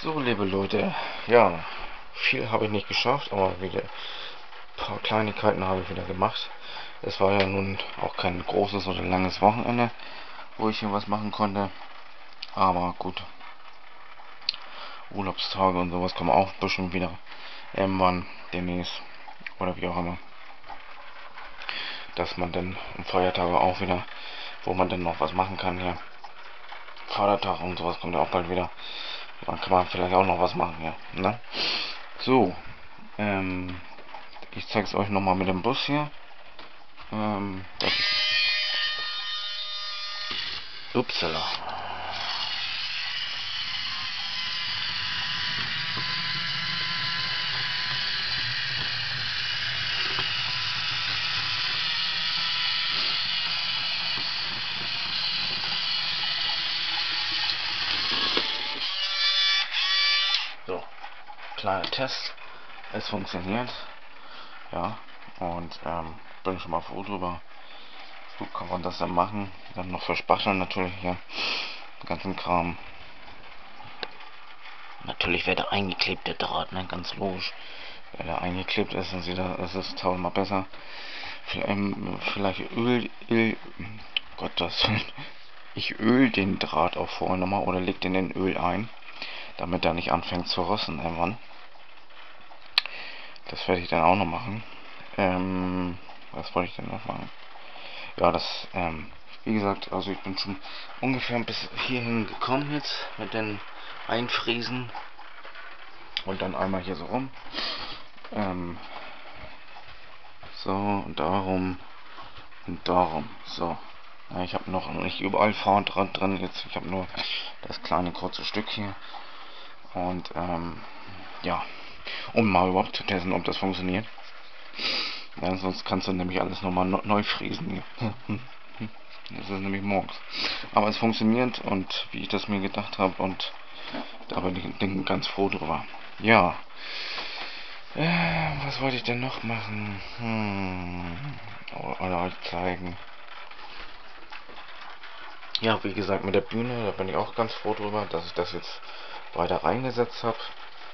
So, liebe Leute, ja, viel habe ich nicht geschafft, aber wieder ein paar Kleinigkeiten habe ich wieder gemacht. Es war ja nun auch kein großes oder langes Wochenende, wo ich hier was machen konnte. Aber gut, Urlaubstage und sowas kommen auch bestimmt wieder irgendwann demnächst oder wie auch immer. Dass man dann um Feiertage auch wieder, wo man dann noch was machen kann hier. Vatertag und sowas kommt ja auch bald wieder. Dann kann man vielleicht auch noch was machen, ja. Ne? So, ich zeige es euch nochmal mit dem Bus hier. Das ist Upsala. So, kleiner Test. Es funktioniert. Ja, und bin schon mal froh drüber. Gut, kann man das dann machen. Dann noch verspachteln natürlich hier. Den ganzen Kram. Natürlich wäre der eingeklebte Draht, ne? Ganz logisch. Wenn der eingeklebt ist, dann sieht er, es ist tausendmal besser. Vielleicht Gott, das. Ich öl den Draht auch vorher nochmal oder leg den in Öl ein, damit er nicht anfängt zu rosten irgendwann. Das werde ich dann auch noch machen. Was wollte ich denn noch machen? Ja, wie gesagt, also ich bin schon ungefähr bis hierhin gekommen jetzt mit den Einfriesen und dann einmal hier so rum. So und darum und darum. So. Ja, ich habe noch nicht überall Fahrrad drin jetzt. Ich habe nur das kleine kurze Stück hier. Und ja, um mal überhaupt zu testen, ob das funktioniert. Ja, sonst kannst du nämlich alles nochmal neu fräsen. Das ist nämlich morgens. Aber es funktioniert und wie ich das mir gedacht habe und da bin ich ganz froh drüber. Ja. Was wollte ich denn noch machen? Oder euch zeigen. Ja, wie gesagt, mit der Bühne, da bin ich auch ganz froh drüber, dass ich das jetzt weiter reingesetzt habe.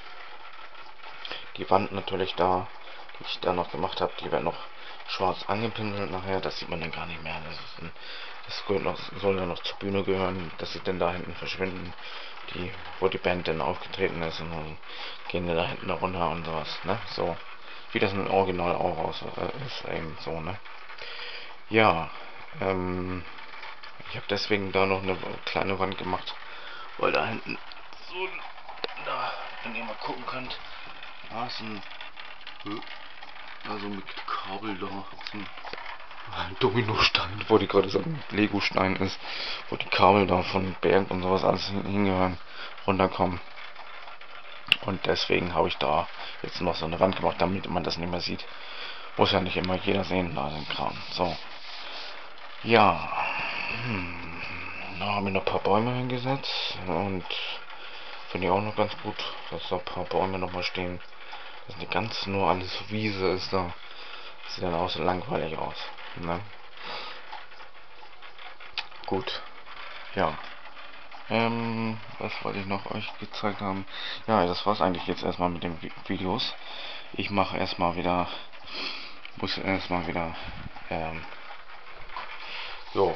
Die Wand natürlich da, die ich da noch gemacht habe, die wird noch schwarz angepinselt nachher, das sieht man dann gar nicht mehr. Soll ja noch zur Bühne gehören, dass sie dann da hinten verschwinden, wo die Band dann aufgetreten ist und dann gehen die da hinten runter und sowas, ne? So, wie das im Original auch aus ist eben so, ne? Ja, ich habe deswegen da noch eine kleine Wand gemacht, weil da hinten so, da, wenn ihr mal gucken könnt, da ist ein also mit Kabel da, so ein Dominostein, wollte ich gerade sagen, Legostein ist, wo die Kabel da von Berg und sowas alles hingehören, runterkommen. Und deswegen habe ich da jetzt noch so eine Wand gemacht, damit man das nicht mehr sieht. Muss ja nicht immer jeder sehen, da den Kram. So. Ja. Da haben wir noch ein paar Bäume hingesetzt und finde ich auch noch ganz gut, dass da ein paar Bäume nochmal stehen. Dass nicht ganz nur alles Wiese ist da. Sieht dann auch so langweilig aus. Ne? Gut. Ja. Was wollte ich noch euch gezeigt haben? Ja, das war's eigentlich jetzt erstmal mit den Videos. Ich mache muss erstmal wieder, jo,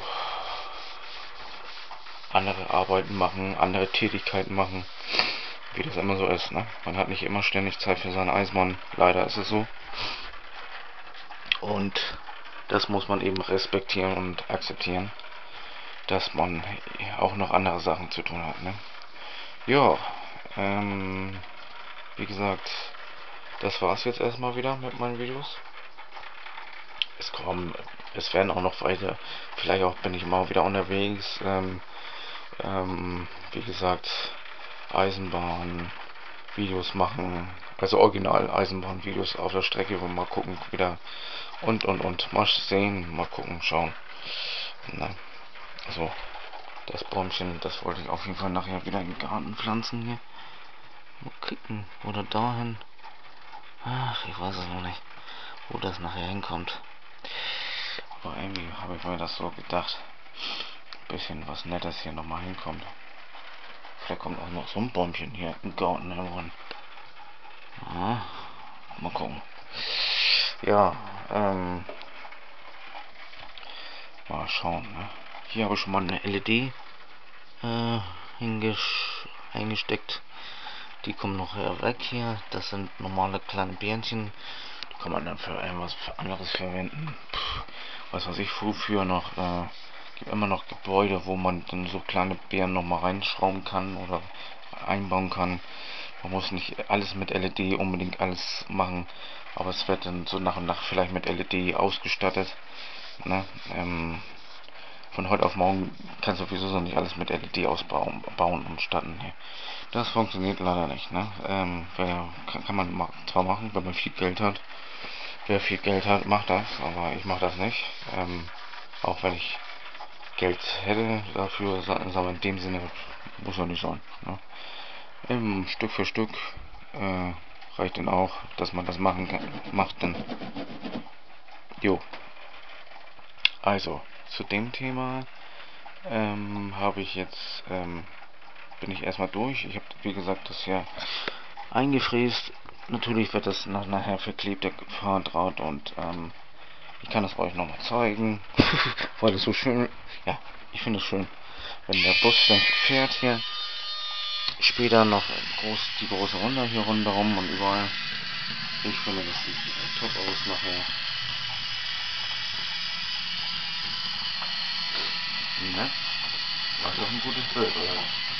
andere Arbeiten machen, andere Tätigkeiten machen, wie das immer so ist, ne? Man hat nicht immer ständig Zeit für seinen Eismann, leider ist es so. Und das muss man eben respektieren und akzeptieren, dass man auch noch andere Sachen zu tun hat, ne? Ja, wie gesagt, das war's jetzt erstmal wieder mit meinen Videos. Es werden auch noch weiter, vielleicht auch bin ich mal wieder unterwegs, wie gesagt, Eisenbahn-Videos machen, also Original-Eisenbahn-Videos auf der Strecke, wo mal gucken, wieder und, mal sehen, mal gucken, schauen. Na, also, das Bäumchen, das wollte ich auf jeden Fall nachher wieder in den Garten pflanzen hier. Mal gucken, oder dahin. Ach, ich weiß es noch nicht, wo das nachher hinkommt. Aber irgendwie habe ich mir das so gedacht. Ein bisschen was Nettes hier nochmal hinkommt. Vielleicht kommt auch noch so ein Bäumchen hier im Garten heran. Ja, mal gucken. Ja, mal schauen. Ne? Hier habe ich schon mal eine LED eingesteckt. Die kommen noch weg hier. Das sind normale kleine Bärchen. Die kann man dann für irgendwas anderes verwenden. Was weiß ich, wofür noch. Gibt immer noch Gebäude, wo man dann so kleine Bären noch mal reinschrauben kann oder einbauen kann. Man muss nicht alles mit LED unbedingt alles machen, aber es wird dann so nach und nach vielleicht mit LED ausgestattet. Ne? Von heute auf morgen kannst du sowieso nicht alles mit LED bauen und statten. Nee. Das funktioniert leider nicht. Ne? Kann man zwar machen, wenn man viel Geld hat. Wer viel Geld hat, macht das, aber ich mache das nicht. Auch wenn ich Geld hätte dafür, aber in dem Sinne muss ja nicht sein. Ne? Stück für Stück reicht dann auch, dass man das machen kann, macht dann. Jo. Also, zu dem Thema habe ich jetzt, bin ich erstmal durch. Ich habe, wie gesagt, das hier eingefräst. Natürlich wird das nachher verklebt, der Fahrdraht, und ich kann es euch nochmal zeigen, weil es so schön, ja, ich finde es schön, wenn der Bus dann fährt hier, später noch die große Runde hier rundherum und überall. Ich finde, das sieht top aus nachher. Ne? War doch ein gutes Bild, oder?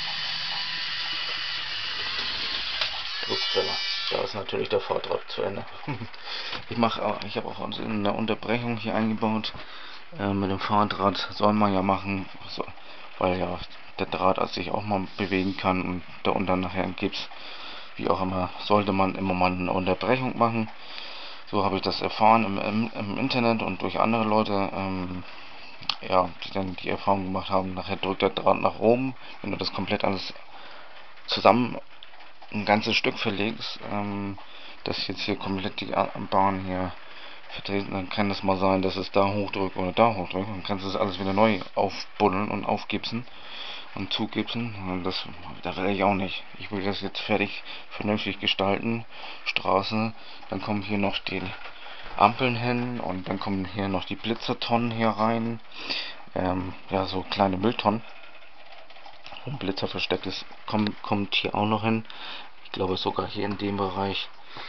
Upsala, da ist natürlich der Vortrag zu Ende. Ich habe auch eine Unterbrechung hier eingebaut. Mit dem Fahrrad soll man ja machen, so, weil ja der Draht sich auch mal bewegen kann, und da unten nachher gibt's, wie auch immer, sollte man immer mal eine Unterbrechung machen. So habe ich das erfahren im Internet und durch andere Leute, ja, die dann die Erfahrung gemacht haben, nachher drückt der Draht nach oben, wenn du das komplett alles zusammen ein ganzes Stück verlegst, das jetzt hier komplett die Bahn hier vertreten, dann kann es mal sein, dass es da hochdrückt oder da hochdrückt, dann kannst du das alles wieder neu aufbuddeln und aufgipsen und zugipsen, und da will ich auch nicht. Ich will das jetzt fertig, vernünftig gestalten, Straße, dann kommen hier noch die Ampeln hin, und dann kommen hier noch die Blitzertonnen hier rein, ja, so kleine Mülltonnen. Und Blitzer verstecktes kommt hier auch noch hin. Ich glaube sogar hier in dem Bereich.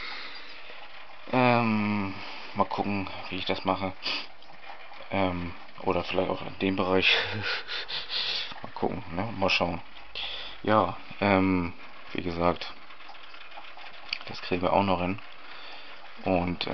Mal gucken, wie ich das mache. Oder vielleicht auch in dem Bereich. Mal gucken, ne? Mal schauen. Ja, wie gesagt, das kriegen wir auch noch hin. Und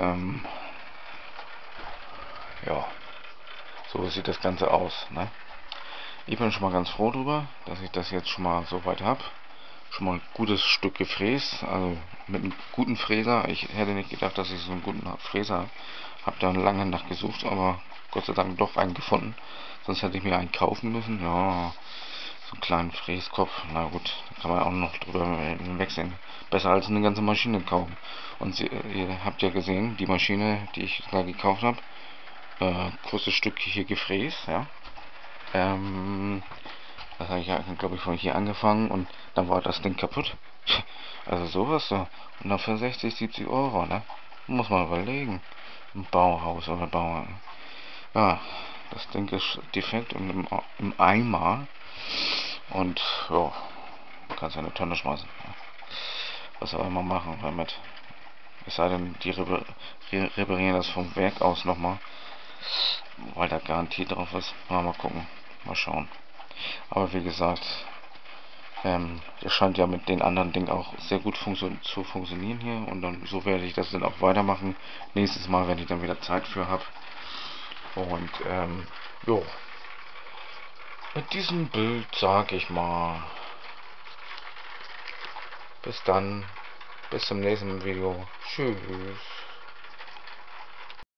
ja, so sieht das Ganze aus, ne? Ich bin schon mal ganz froh drüber, dass ich das jetzt schon mal so weit habe. Schon mal ein gutes Stück gefräst, also mit einem guten Fräser. Ich hätte nicht gedacht, dass ich so einen guten Fräser habe. Hab da lange nachgesucht, aber Gott sei Dank doch einen gefunden. Sonst hätte ich mir einen kaufen müssen. Ja, so einen kleinen Fräskopf. Na gut, da kann man auch noch drüber wechseln. Besser als eine ganze Maschine kaufen. Und ihr habt ja gesehen, die Maschine, die ich da gekauft habe, großes Stück hier gefräst, ja. Das habe ich ja, glaube ich, von hier angefangen, und dann war das Ding kaputt. Also sowas so. Und dann für 60, 70 Euro, ne? Muss man überlegen. Ein Bauhaus oder Bauer. Ja, das Ding ist defekt und im Eimer. Und ja, kannst ja eine Tonne schmeißen. Was soll man machen damit? Es sei denn, die reparieren das vom Werk aus nochmal, weil da Garantie drauf ist. Mal gucken. Mal schauen. Aber wie gesagt, das scheint ja mit den anderen Dingen auch sehr gut zu funktionieren hier, und dann so werde ich das dann auch weitermachen. Nächstes Mal, wenn ich dann wieder Zeit für habe. Und jo, mit diesem Bild sage ich mal, bis dann, bis zum nächsten Video. Tschüss.